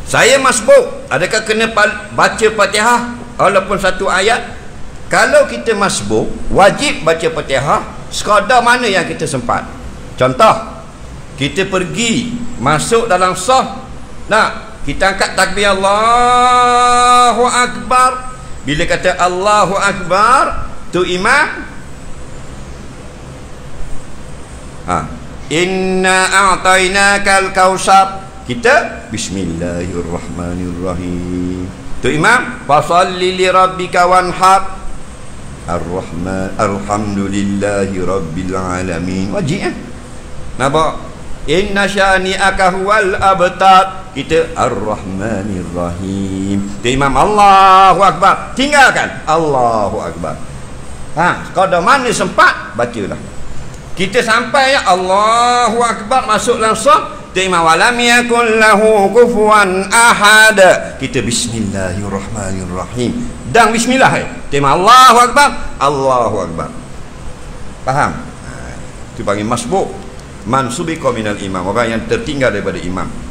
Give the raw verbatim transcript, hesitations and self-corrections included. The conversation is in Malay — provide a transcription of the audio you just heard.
Saya masbuk, adakah kena baca Fatihah walaupun satu ayat? Kalau kita masbuk, wajib baca Fatihah sekadar mana yang kita sempat. Contoh, kita pergi masuk dalam saf, nah, kita angkat takbir Allahu Akbar. Bila kata Allahu Akbar, tu imam, ha, inna a'tainakal kausar, kita bismillahirrahmanirrahim. Tu imam, fasalli li rabbika wanhar, ar-rahman alhamdulillahi rabbil alamin. Wajib kan? Nampak? Inna syani'aka huwal abtar, kita ar-rahmanirrahim. Tu imam Allahu Akbar, tinggalkan Allahu Akbar. Ha, sekadar mana sempat bacalah. Kita sampai ya Allahu Akbar, masuk dalam saf, tu imam walam yakul lahu kufuwan ahad, kita bismillahirrahmanirrahim dan bismillah. Tu imam Allahu Akbar, Allahu Akbar. Faham? Ha, itu panggil masbuk, mansubika minal imam, orang yang tertinggal daripada imam.